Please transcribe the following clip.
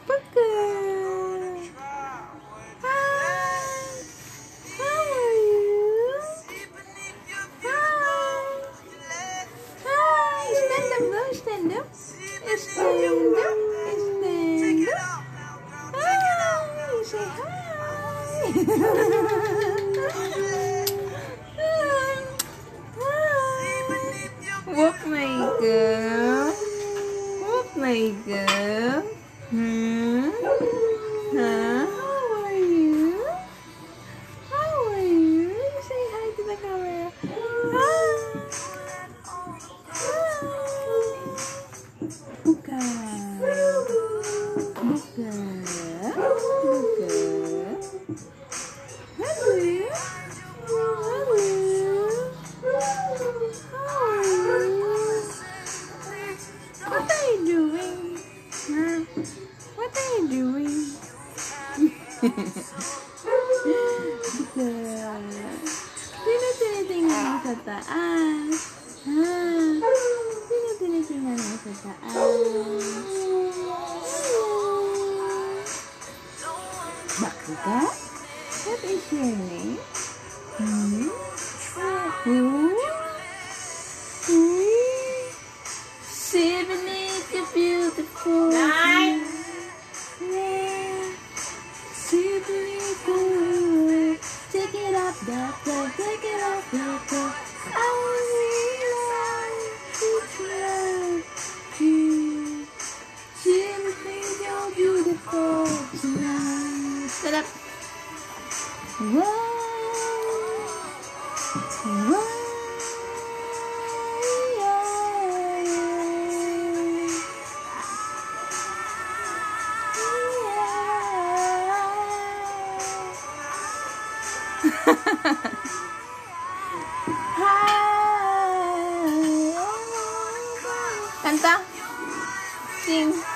Puka. Hi. How are you? Hi. Hi. Stand up, no? Stand up. Stand up. Stand up. Hi. Say hi. Walk, my girl. Walk, my girl. Hmm? Huh? How are you? How are you? Say hi to the camera. Hi. Buka. Buka. Buka. Hello. Hello. How are you? What are you doing? Huh? What are you doing? Sino tinitingnan mo sa taas? Ha? Sino tinitingnan mo sa taas? Bakka? What is your name? Hmm? Who? Siboney, you're beautiful. Nice. Yeah. Siboney, cool. Take it up, doctor. Take it up, doctor. I really like you. Siboney, you're beautiful tonight. Shut up. Whoa. Whoa. Hi. Kanta. Sing.